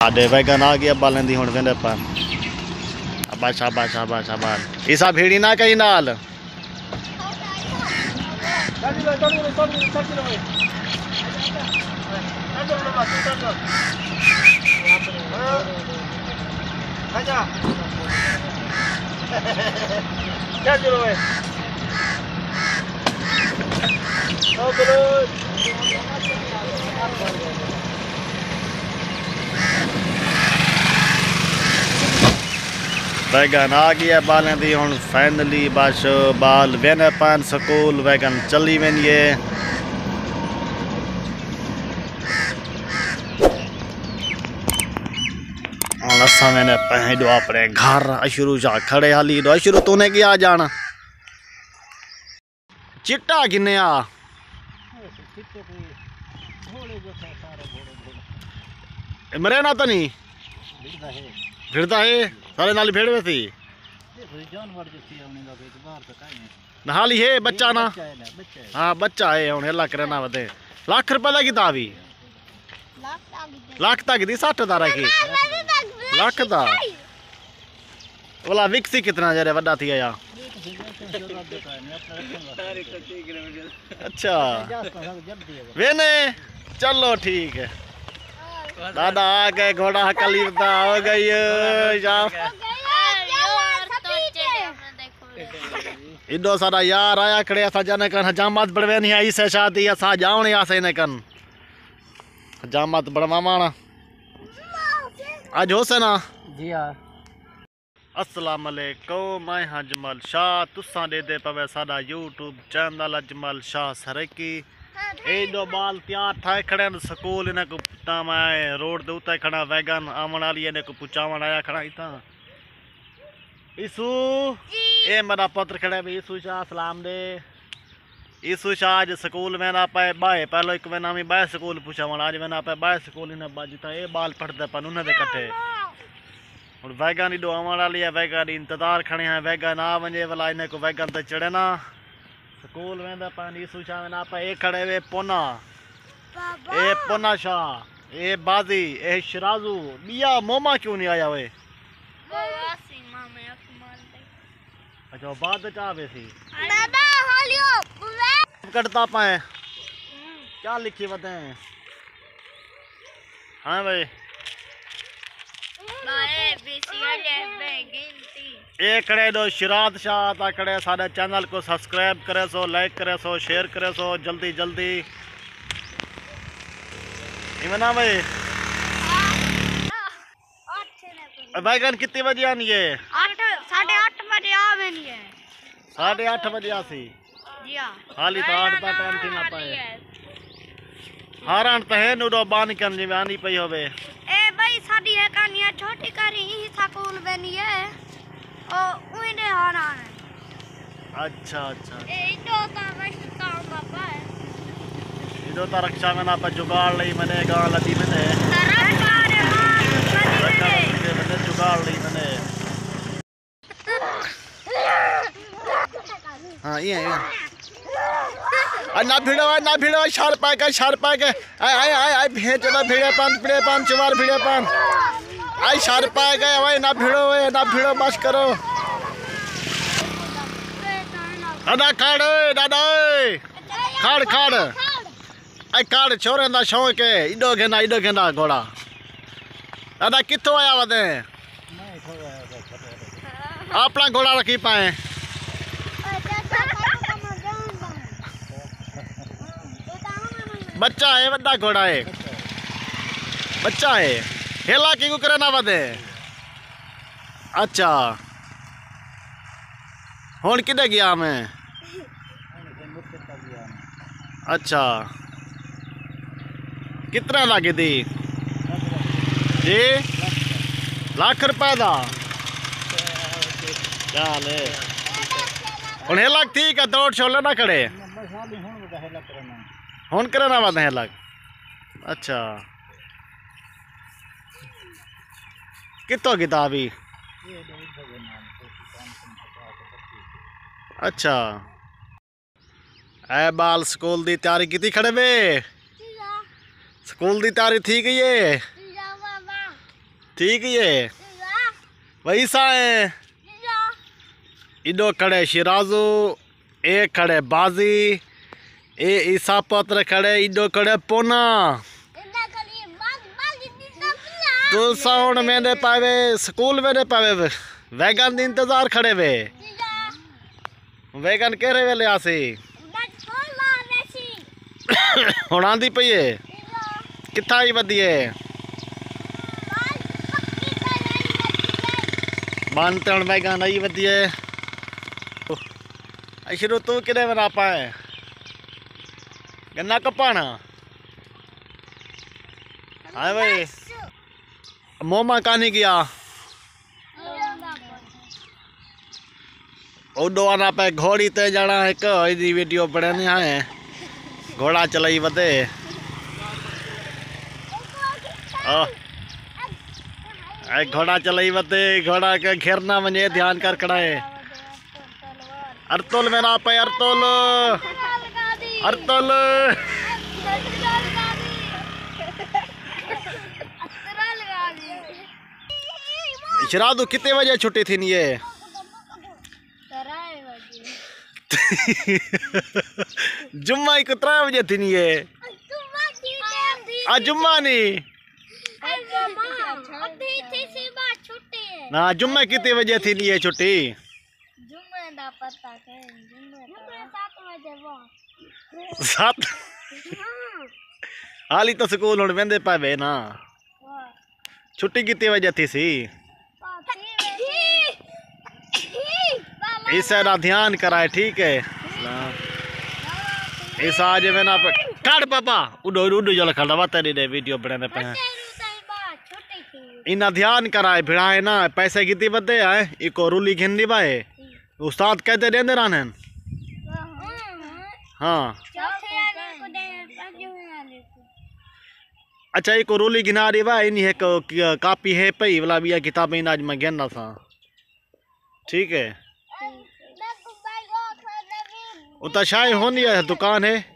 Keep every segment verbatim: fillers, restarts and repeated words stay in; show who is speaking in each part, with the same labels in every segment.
Speaker 1: साडे वैगन आ गया बालन दी हुण वेंदे पर शाबाश शाबाश शाबाश शाबाश इसा भेड़ी ना कहीं नाल
Speaker 2: क्या करो है ओ बोलो
Speaker 1: वैगन आ गया बालें दी हुण फाइनली बस बाल वेने पान स्कूल वैगन चली वेंदी असा मैंने पहले अपने घर अशरू जा खड़े हाली दो अशरू तूने क्या जाना चिट्टा किन्ने आ मरे ना तो नहीं फिरता है सारे नाली भेड़ में थी हाली है बच्चा ना हाँ बच्चा है हूँ हेला करना बते लाख रुपए का किता भी लाख तक दी सठ हज़ार की लाख दा बोला विक्सी कितना जरे वड्डा थी या अच्छा वेने चलो ठीक है दादा आ गए घोड़ा कलीदा हो गई इडो सारा यार आया खड़े असा जाने कन हजामत बढ़वे नहीं आई से शादी असा जावणे आसे ने कन हजामत बढ़वावाना आज हो से ना
Speaker 2: जी हां
Speaker 1: अस्सलाम वालेकुम मैं अजमल शाह तुसा दे दे पवे साडा यूट्यूब चैनल अजमल शाह सरकी एडो बाल तैयार था खड़े स्कूल इन्हें को पुता मैं रोड दे उते खड़ा वैगन आवन वाली ने को पुचावन आया खड़ा इता ईसु ए मेरा पुत्र खड़े भी ईसु शाह सलाम दे ईसु शाह आज स्कूल में ना पाए बाए पहले एक में नामी बाए स्कूल पुचावन आज में ना पाए बाए स्कूल इन्हें बाजिता ए बाल पढ़ते पन उन्हें दे कटे और वैगन इडो आवन वाली है वैगन इंतजार खड़े हैं वैगन आ वने वाला इन्हें को वैगन ते चढ़े ना स्कूल वेंदा पान ईसु शाह में ना पाए ए खड़े वे पोना ए पोना शाह ए बाजी ए शराजू बिया मोमा क्यों नहीं आया वे अच्छा बाद चावे सी
Speaker 3: दादा हालियो
Speaker 1: कटता पाए क्या लिखी बताएं हाँ भाई ए कड़े दो शिरात शाह ता कड़े सारे चैनल को सब्सक्राइब करे सो लाइक करे सो शेयर करे सो जल्दी जल्दी इमना भाई बैगन कितने बजे आनी है
Speaker 3: साढ़े आठ बजे आवेनी है
Speaker 1: साढ़े आठ बजे आसी
Speaker 3: जी हां
Speaker 1: हाली तो आठ ता टाइम थी ना पाए हारण तहे नुडो बान कन जी आनी पई होवे
Speaker 3: ए भाई साडी है कहानी छोटी करी ही स्कूल बनी है ओ उइने हारण
Speaker 1: अच्छा अच्छा
Speaker 3: ए इडो ता बस काम बाबा है
Speaker 1: इडो ता रक्षा में ना पर जुगाड़ लई मने गां लदी मने
Speaker 3: सरकार
Speaker 1: मैंने मैंने जुगाड़ लई मने हाँ ये ये आ ना भिड़ो ना भिड़ो शार पाए का शार पाए के आय आय आय आय भेज ना भिड़े पान भिड़े पान चवार भिड़े पान आय शार पाए गए ओए ना भिड़ो ओए ना भिड़ो बस करो दादा खाड़ दादा खाड़ खाड़ आय खाड़ छोरे ना शौक है इडो गेना इडो गेना घोड़ा दादा कितो आया वदे अपना घोड़ा रखी पाए बच्चा है बड़ा घोड़ा है बच्चा है हेला की करे ना वदे अच्छा हुन किधे गया मैं अच्छा कितना लगे दी जी लाख रुपए का चल हुन हेला ठीक है दौड़ छोले ना खड़े हुन करे ना वद हेला अच्छा कितो किताबी अच्छा ए बाल स्कूल दी तैयारी की खड़े वे स्कूल दी तैयारी थी गई है ठीक ही है वही सा है इडो खड़े शिराजू ए खड़े बाजी ए ईसा पत्र खड़े इडो खड़े पोना तू साउंड मेरे पावे स्कूल मेरे पावे वैगन दी इंतजार खड़े वे वैगन केरे वेले आसी हुण आंदी पई है किथा आई वधी है बांधते हुण वैगन आई वधी है शुरू तू किधे बना पाए गन्ना कपाना हाँ भाई मोमा कहानी गया उडो आना पे घोड़ी ते जाना है एक इदी वीडियो बनाने है घोड़ा चलाई वधे आ घोड़ा चलाई वधे घोड़ा के घेरना वने ध्यान कर कड़ाए अरतुल मेरा पे अरतुल अरतुल शरादू कितने बजे छुट्टी थी नहीं है जुम्मा ही कितना बजे थी नहीं है आज जुम्मा नहीं ना जुम्मा कितने बजे थी नहीं है छुट्टी सात हाल ही तो स्कूल हुण वेंदे पावे ना छुट्टी कितने बजे थी सी इसे ना ध्यान कराए ठीक है इस आज में ना काट पापा उडो उडो जल खड़ा तेरी ने वीडियो बनाने पे इना ध्यान कराए भिड़ाए ना पैसे कितने बदे आए इको रूली घिंदी बाए उस्ताद कहते देंदे रहने हाँ अच्छा एक रोली गिना रही बा इन है कापी है पई वाला भी किताब इन आज मैं गिनना था ठीक है उता शाय होनी है दुकान है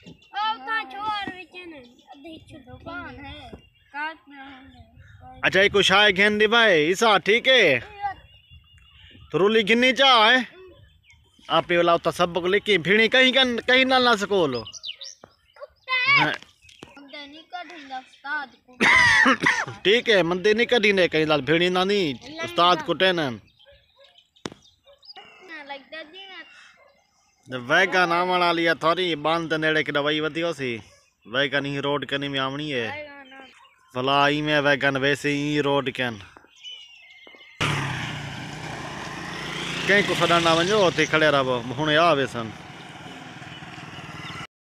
Speaker 1: अच्छा एक शाय घेन दी भाई ईसा ठीक है तो रोली गिननी चाह है आप वाला उता सब को लेके भीड़ी कहीं कहीं कहीं ना ना सको लो ठीक है मंदिर नहीं कदी ने कहीं लाल भीड़ी ना नहीं उस्ताद को टेनन वैगन आवन वाली है थोड़ी बांध नेड़े की दवाई वधियो सी वैगन ही रोड कनी में आवनी है भला ई में वैगन वैसे ही रोड कन कहीं को सड़ना वञो उते खड़े रहो हुणे आवे सन